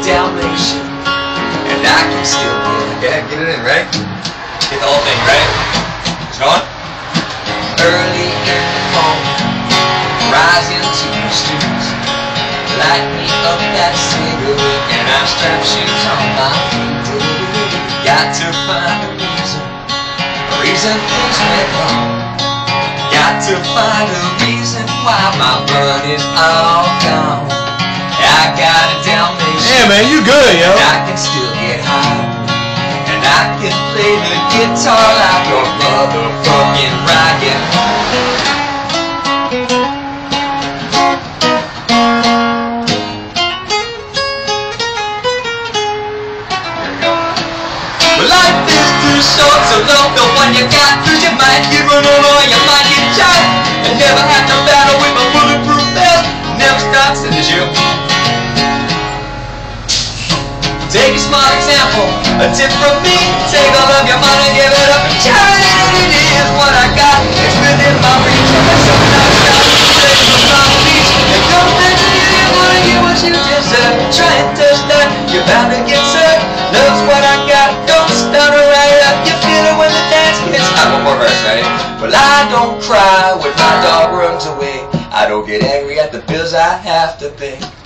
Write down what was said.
Dalmatian, and I can still get Get it in, ready? Get the whole thing, ready? It's going? early in the morning, rising to the streets, light me up that cigarette, and I strap shoes on my feet. Got to find a reason things went wrong. Got to find a reason why my money's all gone. I got a Dalmatian. Yeah, man, you good, yo. And I can still get high, and I can play the guitar like a motherfucking rocket. Well, life is too short, so love the one you got, 'cause you might get run over or you might get shot. And never have to battle with my bulletproof vest. Never stops in the show. Take a small example, a tip from me. Take all of your money, give it up, and charity. It is what I got. It's within my reach. I'm something I got. Take from Palm Beach. And come back to you, you wanna get what you deserve. Try and touch that, you're bound to get served. Love's what I got. Don't stutter right up. You feel it when the dance gets. I got one more verse, ready? Well, I don't cry when my dog runs away. I don't get angry at the bills I have to pay.